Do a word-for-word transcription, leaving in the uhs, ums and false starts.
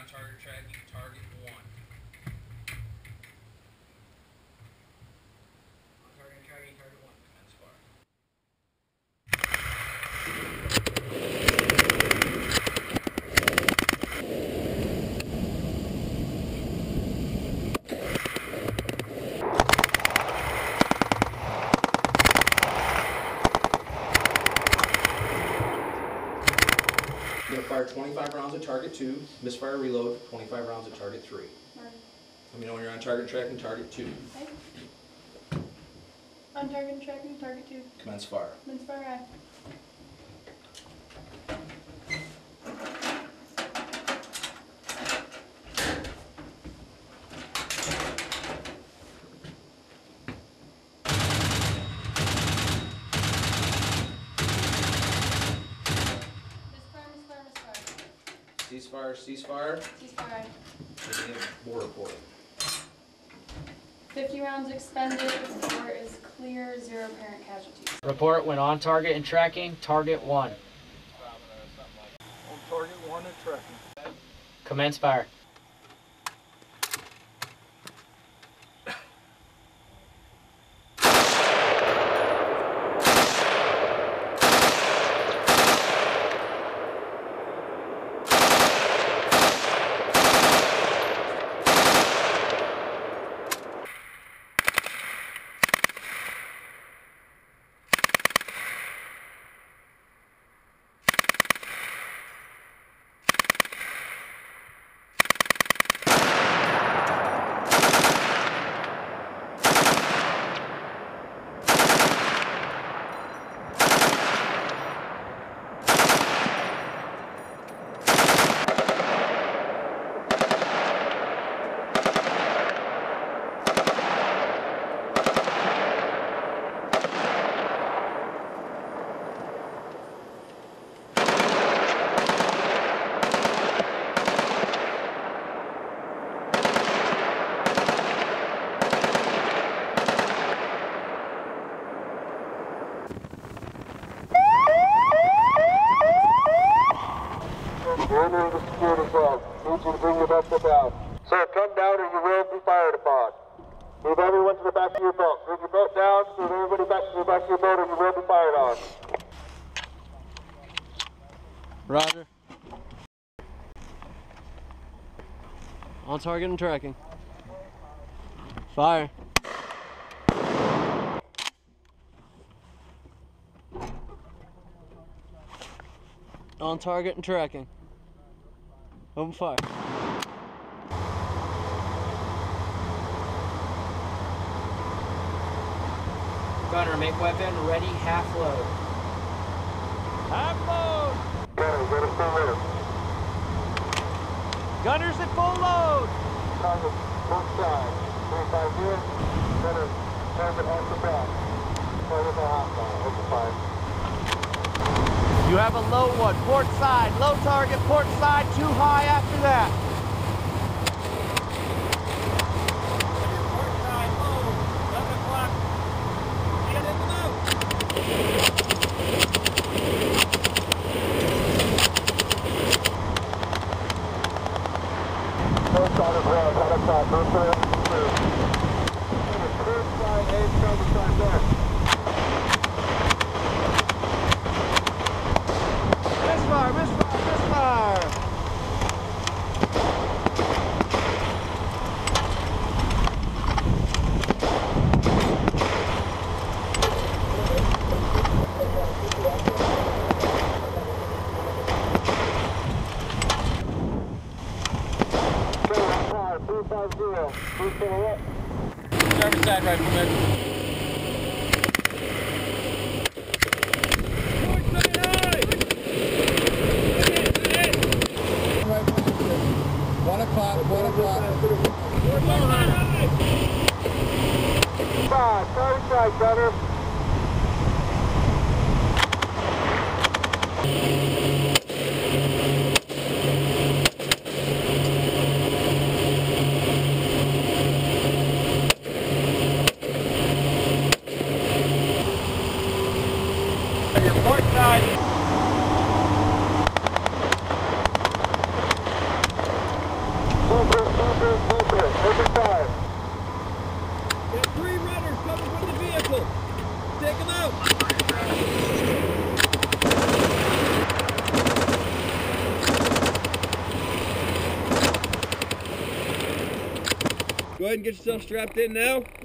on target tracking, target one. On target tracking, target one. Commence fire. You're gonna fire twenty-five rounds at target two, misfire reload, twenty-five rounds at target three. Right. Let me know when you're on target tracking, target two. Okay. On target tracking, target two. Commence fire. Commence fire act. Ceasefire, ceasefire. Ceasefire. War report. fifty rounds expended. The door is clear. Zero apparent casualties. Report when on target and tracking, target one. On target one and tracking. Commence fire. Entering the security cell. Need you to bring your vessel down. Sir, come down or you will be fired upon. Move everyone to the back of your boat. Move your boat down. Move everybody back to the back of your boat or you will be fired on. Roger. On target and tracking. Fire. On target and tracking. Open fire. Gunner, make weapon ready, half load. Half load! Gunner, get us full load. Gunners at full load! Target, both sides. three five zero. Gunner, target off the back. Target the hostile. Open fire. You have a low one, port side, low target, port side, too high after that. Port side, low, eleven o'clock. Get in the boat. Port side as well, side up side, both sides. Port side, eight, target side there. Misfire, misfire, misfire! three five zero. Who's coming up? Starboard side, rifleman. One o'clock, one o'clock. Five, third side, gunner. Your port side. 5 take him out. Go ahead and get yourself strapped in now.